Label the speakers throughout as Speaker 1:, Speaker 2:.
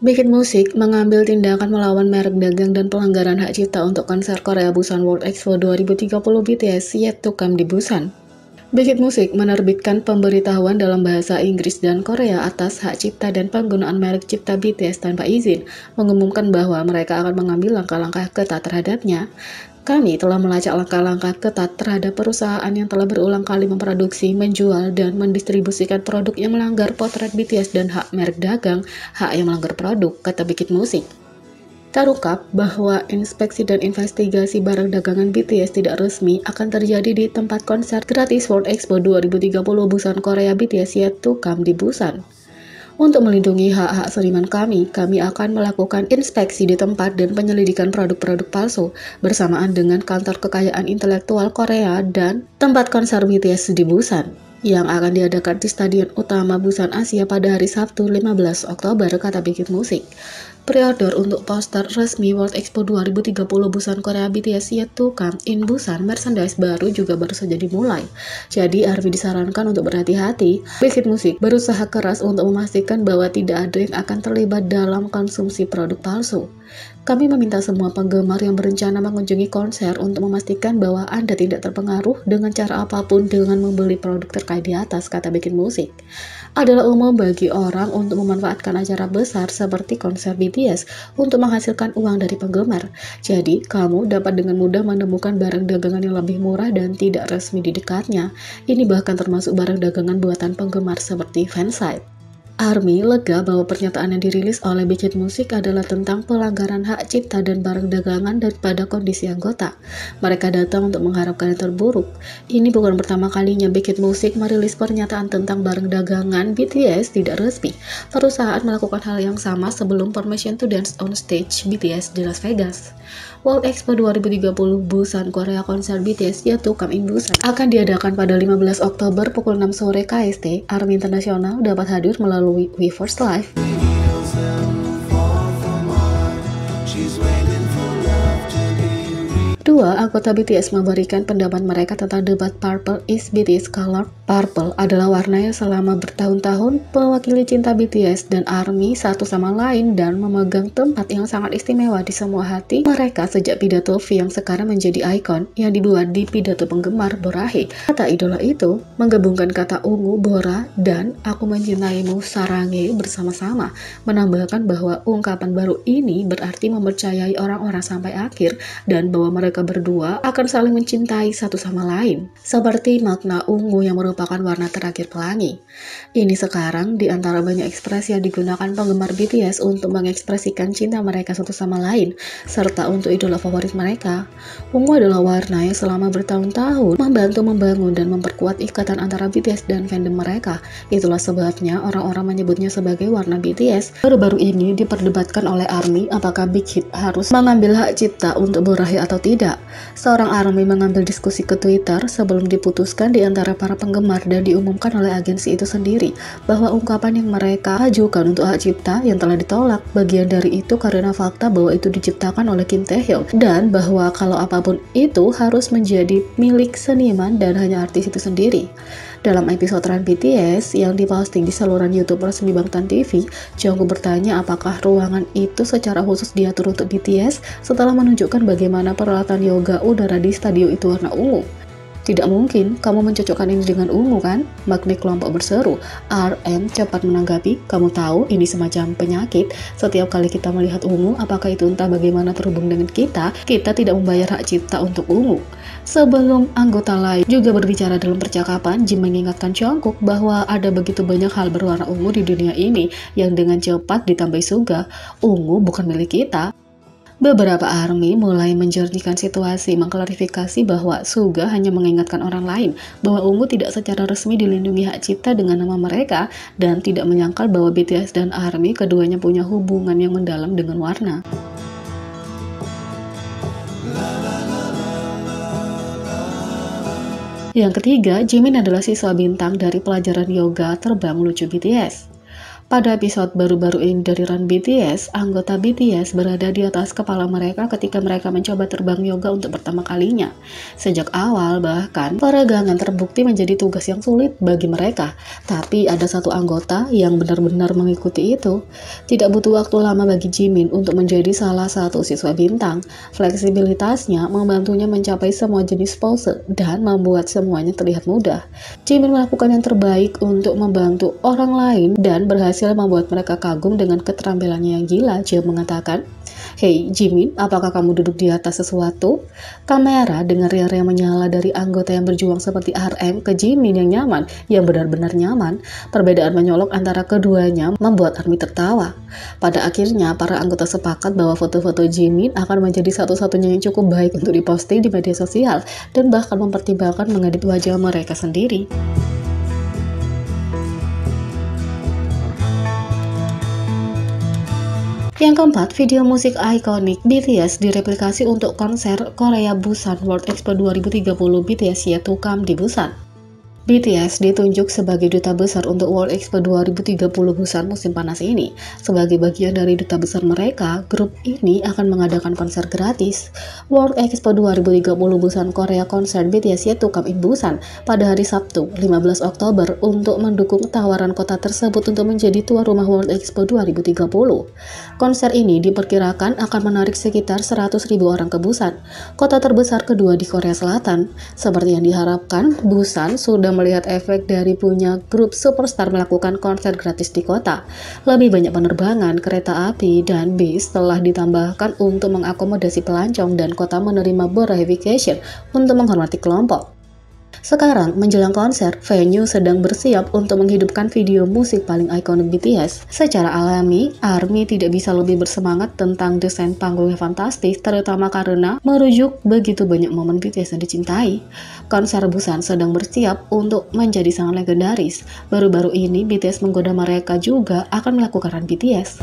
Speaker 1: Bikin Musik mengambil tindakan melawan merek dagang dan pelanggaran hak cipta untuk konser Korea Busan World Expo 2030 BTS Yet to Come di Busan. Bikin Musik menerbitkan pemberitahuan dalam bahasa Inggris dan Korea atas hak cipta dan penggunaan merek cipta BTS tanpa izin, mengumumkan bahwa mereka akan mengambil langkah-langkah ketat terhadapnya. Kami telah melacak langkah-langkah ketat terhadap perusahaan yang telah berulang kali memproduksi, menjual, dan mendistribusikan produk yang melanggar potret BTS dan hak merek dagang, hak yang melanggar produk, kata Bikin Musik. Terungkap bahwa inspeksi dan investigasi barang dagangan BTS tidak resmi akan terjadi di tempat konser gratis World Expo 2030 Busan Korea BTS Yet to Come di Busan. Untuk melindungi hak-hak seniman kami akan melakukan inspeksi di tempat dan penyelidikan produk-produk palsu bersamaan dengan kantor kekayaan intelektual Korea dan tempat konser BTS di Busan yang akan diadakan di Stadion Utama Busan Asia pada hari Sabtu 15 Oktober, kata Bikin Musik. Pre-order untuk poster resmi World Expo 2030 Busan Korea BTS Yet to Come in Busan merchandise baru juga baru saja dimulai. Jadi ARMY disarankan untuk berhati-hati. Bikin Musik berusaha keras untuk memastikan bahwa tidak ada yang akan terlibat dalam konsumsi produk palsu. Kami meminta semua penggemar yang berencana mengunjungi konser untuk memastikan bahwa Anda tidak terpengaruh dengan cara apapun dengan membeli produk terkait di atas, kata Bikin Musik. Adalah umum bagi orang untuk memanfaatkan acara besar seperti konser BTS untuk menghasilkan uang dari penggemar. Jadi, kamu dapat dengan mudah menemukan barang dagangan yang lebih murah dan tidak resmi di dekatnya. Ini bahkan termasuk barang dagangan buatan penggemar seperti fansite. ARMY lega bahwa pernyataan yang dirilis oleh Bikin Musik adalah tentang pelanggaran hak cipta dan barang dagangan daripada kondisi anggota. Mereka datang untuk mengharapkan yang terburuk. Ini bukan pertama kalinya Bikin Musik merilis pernyataan tentang barang dagangan BTS tidak resmi. Perusahaan melakukan hal yang sama sebelum Permission to Dance on Stage BTS di Las Vegas. World Expo 2030 Busan Korea konser BTS Yet to Come in Busan akan diadakan pada 15 Oktober pukul 6 sore KST. ARMY Internasional dapat hadir melalui Weverse Live. Dua anggota BTS memberikan pendapat mereka tentang debat Purple is BTS Color. Purple adalah warna yang selama bertahun-tahun mewakili cinta BTS dan ARMY satu sama lain dan memegang tempat yang sangat istimewa di semua hati mereka sejak pidato V yang sekarang menjadi ikon yang dibuat di pidato penggemar Borahe. Kata idola itu menggabungkan kata ungu, bora, dan aku mencintaimu sarange bersama-sama, menambahkan bahwa ungkapan baru ini berarti mempercayai orang-orang sampai akhir dan bahwa mereka berdua akan saling mencintai satu sama lain, seperti makna ungu yang merupakan warna terakhir pelangi. Ini sekarang di antara banyak ekspresi yang digunakan penggemar BTS untuk mengekspresikan cinta mereka satu sama lain, serta untuk idola favorit mereka. Ungu adalah warna yang selama bertahun-tahun membantu membangun dan memperkuat ikatan antara BTS dan fandom mereka. Itulah sebabnya orang-orang menyebutnya sebagai warna BTS. Baru-baru ini diperdebatkan oleh ARMY apakah Big Hit harus mengambil hak cipta untuk Borahe atau tidak. Seorang ARMY mengambil diskusi ke Twitter sebelum diputuskan di antara para penggemar dan diumumkan oleh agensi itu sendiri bahwa ungkapan yang mereka ajukan untuk hak cipta yang telah ditolak bagian dari itu karena fakta bahwa itu diciptakan oleh Kim Taehyung dan bahwa kalau apapun itu harus menjadi milik seniman dan hanya artis itu sendiri. Dalam episode Run BTS yang diposting di saluran YouTube resmi Bangtan TV, Jungkook bertanya apakah ruangan itu secara khusus diatur untuk BTS setelah menunjukkan bagaimana peralatan yoga udara di stadion itu warna ungu. Tidak mungkin kamu mencocokkan ini dengan ungu kan? Magnet kelompok berseru. RM cepat menanggapi, kamu tahu ini semacam penyakit. Setiap kali kita melihat ungu, apakah itu entah bagaimana terhubung dengan kita tidak membayar hak cipta untuk ungu. Sebelum anggota lain juga berbicara dalam percakapan, Jim mengingatkan Jungkook bahwa ada begitu banyak hal berwarna ungu di dunia ini yang dengan cepat ditambahi Suga. Ungu bukan milik kita. Beberapa ARMY mulai menjernihkan situasi, mengklarifikasi bahwa Suga hanya mengingatkan orang lain bahwa ungu tidak secara resmi dilindungi hak cipta dengan nama mereka dan tidak menyangkal bahwa BTS dan ARMY keduanya punya hubungan yang mendalam dengan warna. Yang ketiga, Jimin adalah siswa bintang dari pelajaran yoga terbang lucu BTS. Pada episode baru-baru ini dari Run BTS, anggota BTS berada di atas kepala mereka ketika mereka mencoba terbang yoga untuk pertama kalinya. Sejak awal, bahkan, peregangan terbukti menjadi tugas yang sulit bagi mereka. Tapi ada satu anggota yang benar-benar mengikuti itu. Tidak butuh waktu lama bagi Jimin untuk menjadi salah satu siswa bintang. Fleksibilitasnya membantunya mencapai semua jenis pose dan membuat semuanya terlihat mudah. Jimin melakukan yang terbaik untuk membantu orang lain dan berhasil membuat mereka kagum dengan keterampilannya yang gila. Jim mengatakan, "Hei Jimin, apakah kamu duduk di atas sesuatu?" Kamera dengan riang-riang menyala dari anggota yang berjuang seperti RM ke Jimin yang nyaman, yang benar-benar nyaman. Perbedaan menyolok antara keduanya membuat ARMY tertawa. Pada akhirnya, para anggota sepakat bahwa foto-foto Jimin akan menjadi satu-satunya yang cukup baik untuk diposting di media sosial dan bahkan mempertimbangkan mengedit wajah mereka sendiri. Yang keempat, video musik ikonik BTS direplikasi untuk konser Korea Busan World Expo 2030 BTS Yet to Come di Busan. BTS ditunjuk sebagai duta besar untuk World Expo 2030 Busan musim panas ini. Sebagai bagian dari duta besar mereka, grup ini akan mengadakan konser gratis. World Expo 2030 Busan Korea Concert BTS Yet to Come in Busan pada hari Sabtu, 15 Oktober untuk mendukung tawaran kota tersebut untuk menjadi tuan rumah World Expo 2030. Konser ini diperkirakan akan menarik sekitar 100.000 orang ke Busan, kota terbesar kedua di Korea Selatan. Seperti yang diharapkan, Busan sudah melihat efek dari punya grup superstar melakukan konser gratis di kota. Lebih banyak penerbangan, kereta api, dan bis telah ditambahkan untuk mengakomodasi pelancong dan kota menerima verification untuk menghormati kelompok. Sekarang, menjelang konser, venue sedang bersiap untuk menghidupkan video musik paling ikonik BTS. Secara alami, ARMY tidak bisa lebih bersemangat tentang desain panggungnya fantastis, terutama karena merujuk begitu banyak momen BTS yang dicintai. Konser Busan sedang bersiap untuk menjadi sangat legendaris. Baru-baru ini, BTS menggoda mereka juga akan melakukan Run BTS.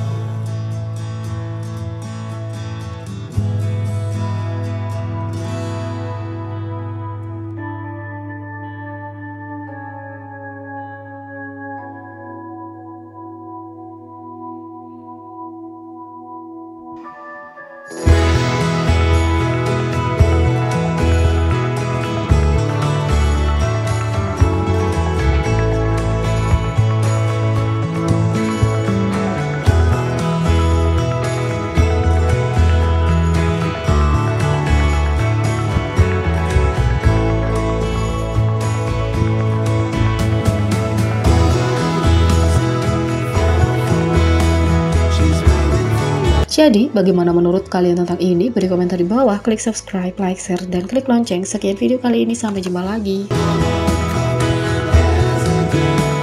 Speaker 1: Jadi, bagaimana menurut kalian tentang ini? Beri komentar di bawah, klik subscribe, like, share, dan klik lonceng. Sekian video kali ini, sampai jumpa lagi.